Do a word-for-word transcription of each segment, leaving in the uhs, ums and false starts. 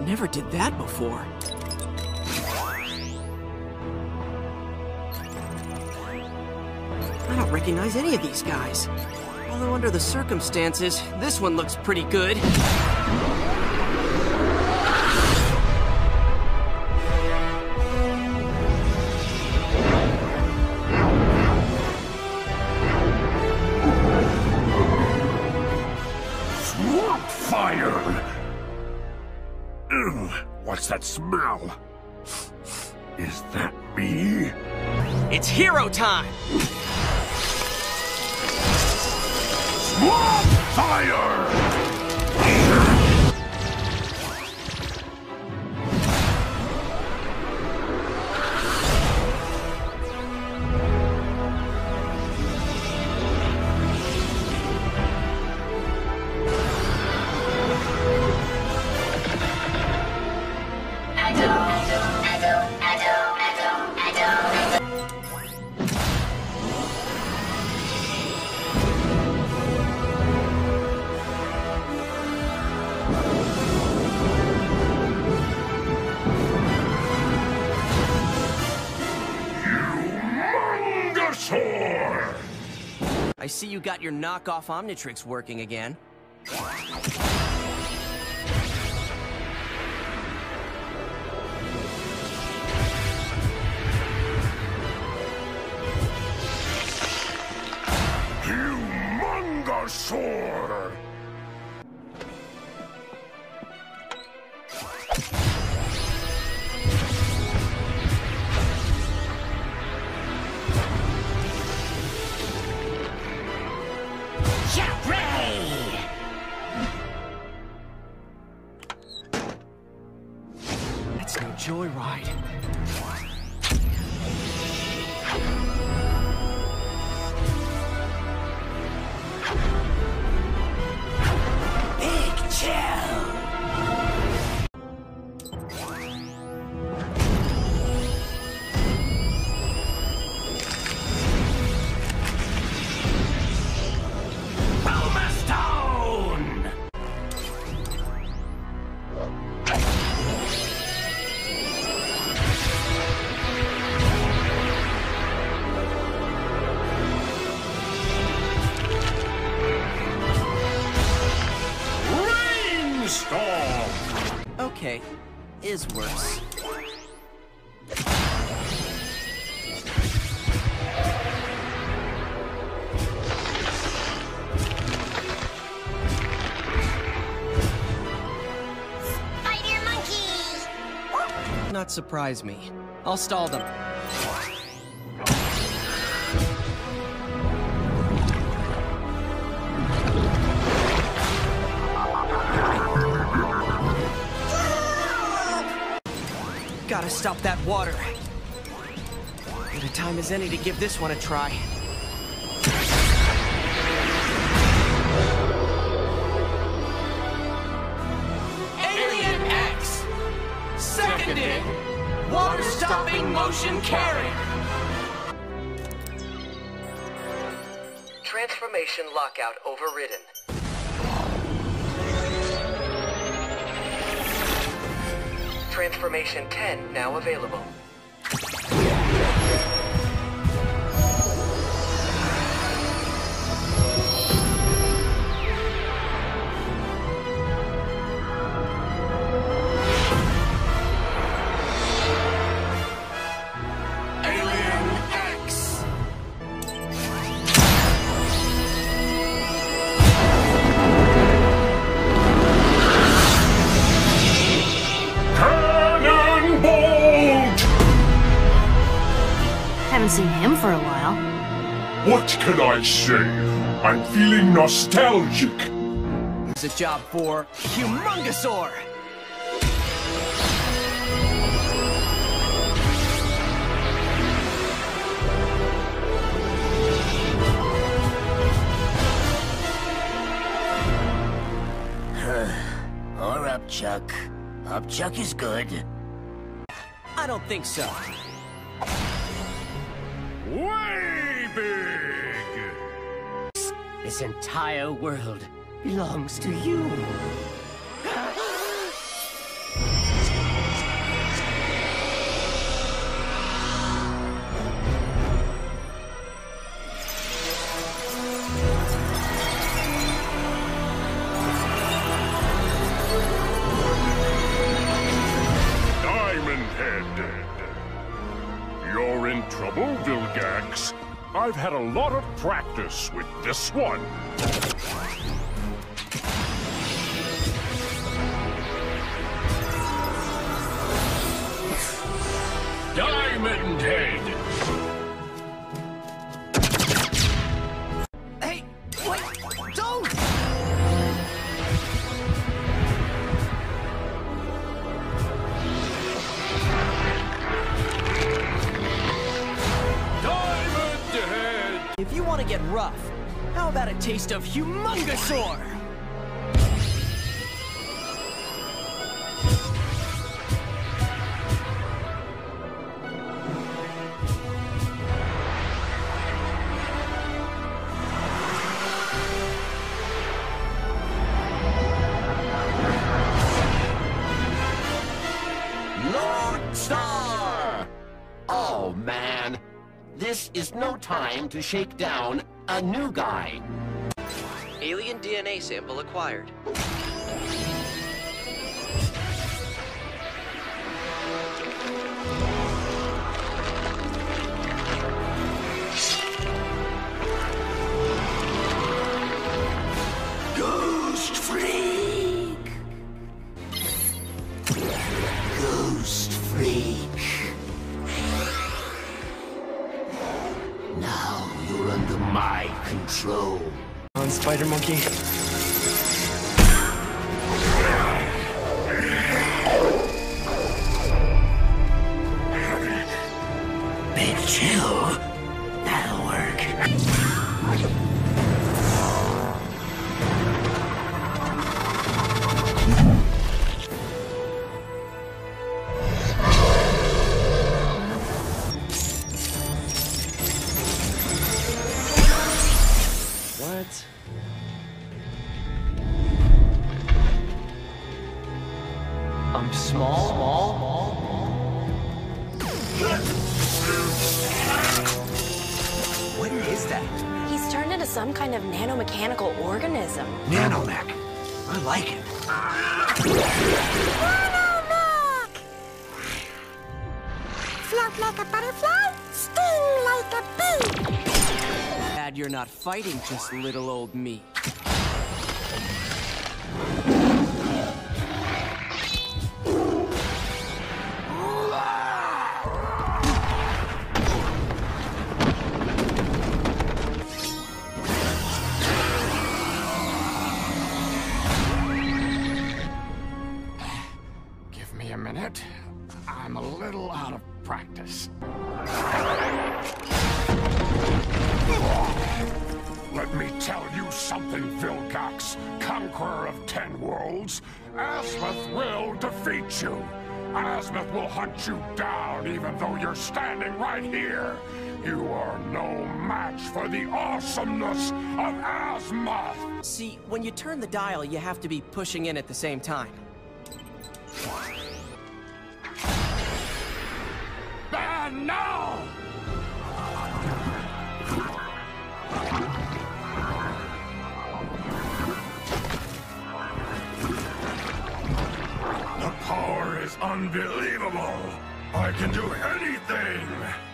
never did that before. I don't recognize any of these guys. Although under the circumstances, this one looks pretty good. Swamp fire! Ugh, what's that smell? Is that me? It's hero time! Swamp fire! I see you got your knockoff Omnitrix working again. Humongosaur! That's no joyride. Big chill! Okay, is worse. Spider monkey! Not surprise me. I'll stall them. Gotta stop that water. Good a time as any to give this one a try. Alien X! Seconded! Water-stopping motion carry! Transformation lockout overridden. Transformation ten now available. Alien X! Haven't seen him for a while. What can I say? I'm feeling nostalgic. It's a job for Humongosaur! Or Upchuck. Upchuck is good. I don't think so. Way big! This entire world belongs to you. I've had a lot of practice with this one. Diamond Head! Hey, wait, don't! Diamond Head! If you want to get rough, how about a taste of Humongosaur? Lord Star! Oh, man. This is no time to shake down a new guy. Alien D N A sample acquired. Ghost Freak! Ghost Freak! Now you're under my control. On Spider Monkey. Big chill. That'll work. What? I'm small? Small? What is that? He's turned into some kind of nanomechanical organism. Nanomech. I like it. Nanomech! Float like a butterfly, sting like a bee. Glad you're not fighting just little old me. Give me a minute. I'm a little out of practice. Let me tell you something, Vilgax, conqueror of ten worlds. Azimuth will defeat you. Azimuth will hunt you down even though you're standing right here. You are no match for the awesomeness of Azimuth. See, when you turn the dial, you have to be pushing in at the same time. And now! The power is unbelievable. I can do anything.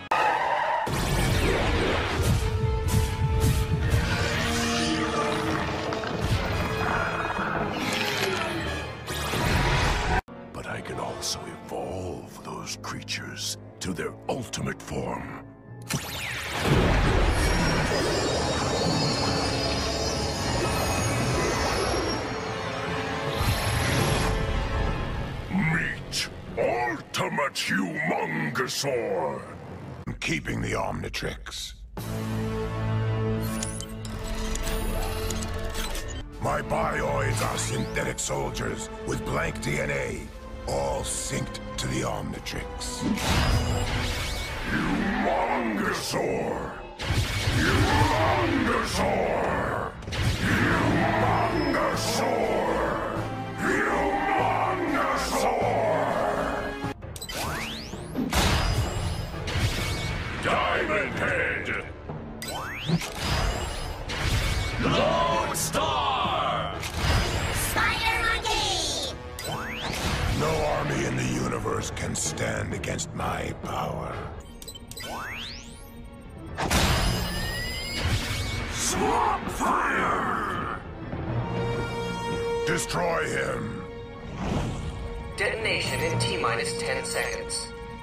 But I can also evolve those creatures to their ultimate form. Meet Ultimate Humongosaur. I'm keeping the Omnitrix. My bioids are synthetic soldiers with blank D N A, all synced to the Omnitrix. Humongosaur! Humongosaur! Humongosaur! Humongosaur! Diamond Head! Lone Star! Spider Monkey! No army in the universe can stand against my power. Swamp fire! Destroy him. Detonation in T-minus ten seconds.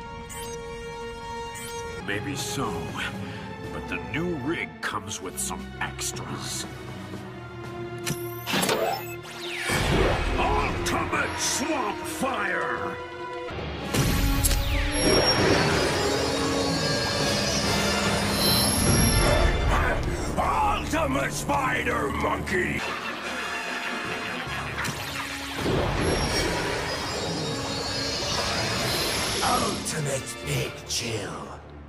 Maybe so, but the new rig comes with some extras. Ultimate Swamp Fire! Ultimate Spider Monkey! Ultimate Big Chill.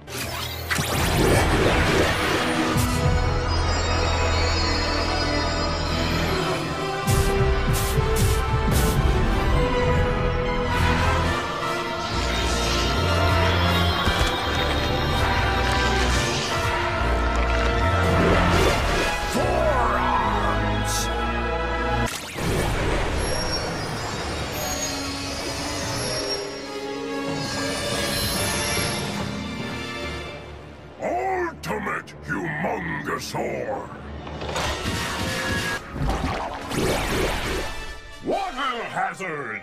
Ultimate Humongosaur! Water Hazard!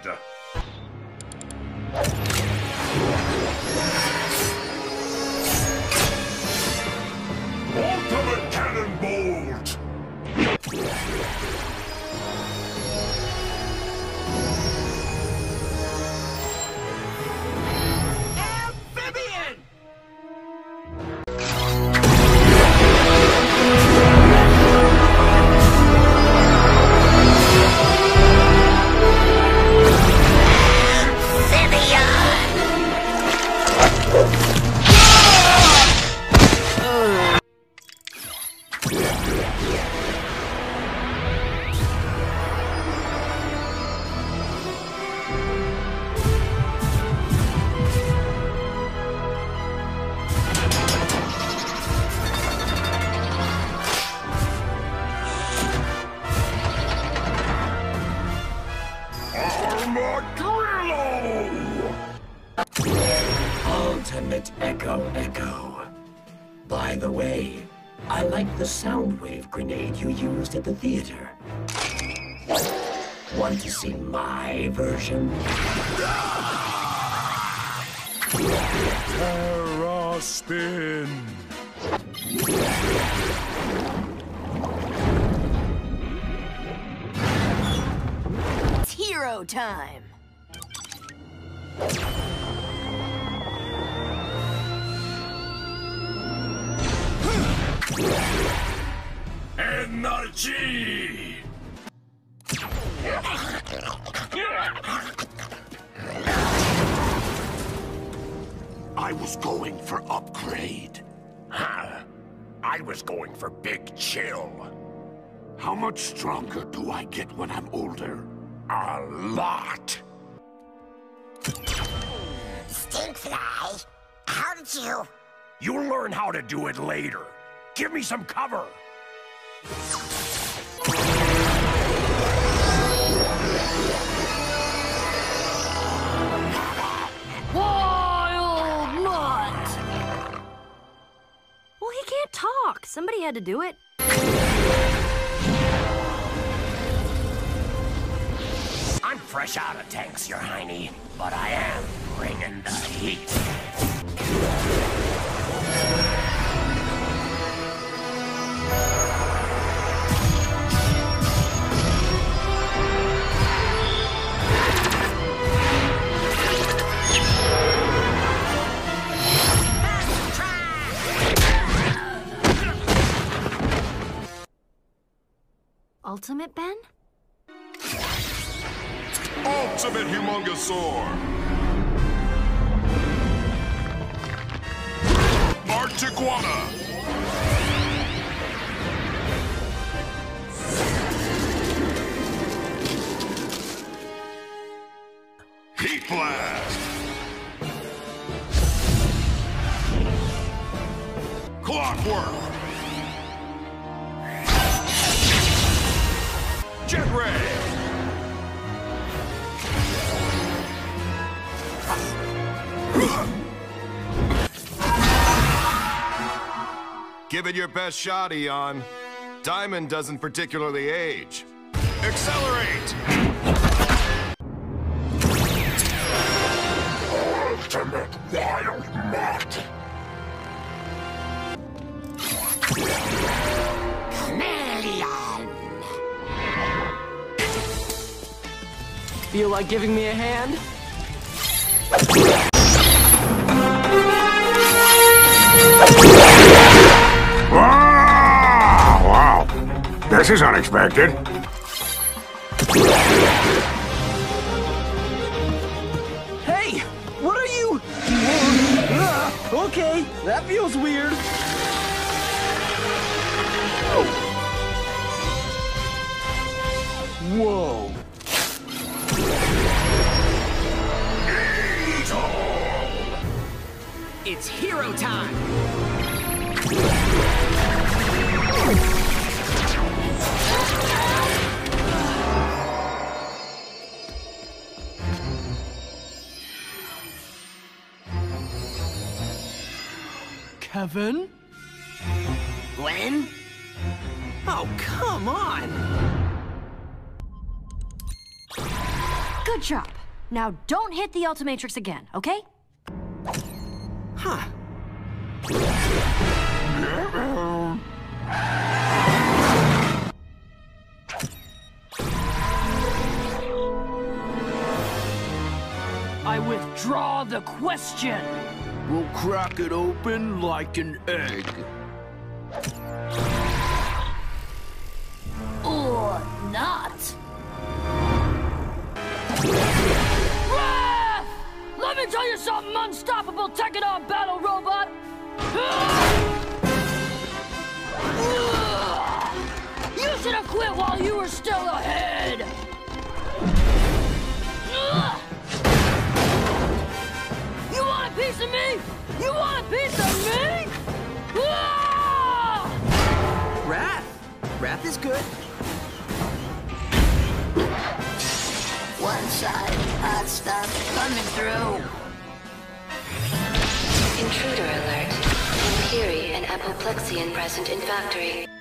Ultimate Cannon Bolt! Ultimate Echo Echo. By the way, I like the sound wave grenade you used at the theater. Want to see my version? Terra Spin! It's hero time. Energy! I was going for upgrade. Huh? I was going for Big Chill. How much stronger do I get when I'm older? A lot! Stinkfly, how did you... You'll learn how to do it later. Give me some cover! Wild Mutt! Well, he can't talk. Somebody had to do it. I'm fresh out of tanks, Your Hiney, but I am bringing the heat. Ultimate Ben? Ultimate Humongosaur! Arctiguana! Heat Blast! Clockwork! Jet Ray! Give it your best shot, Eon. Diamond doesn't particularly age. Accelerate! Ultimate Wild Mutt! Chameleon! Feel like giving me a hand? Wow! Wow! This is unexpected. Hey! What are you? Uh, okay, that feels weird. Whoa. It's hero time! Kevin? Gwen? Oh, come on! Good job. Now don't hit the Ultimatrix again, okay? Huh. I withdraw the question. We'll crack it open like an egg. Or not. Wrath! Let me tell you something, unstoppable Tekidon battle robot! You should have quit while you were still ahead! You want a piece of me? You want a piece of me? Wrath. Wrath is good. One shot, hot stuff coming through. Intruder alert. Imperi and Apoplexian present in factory.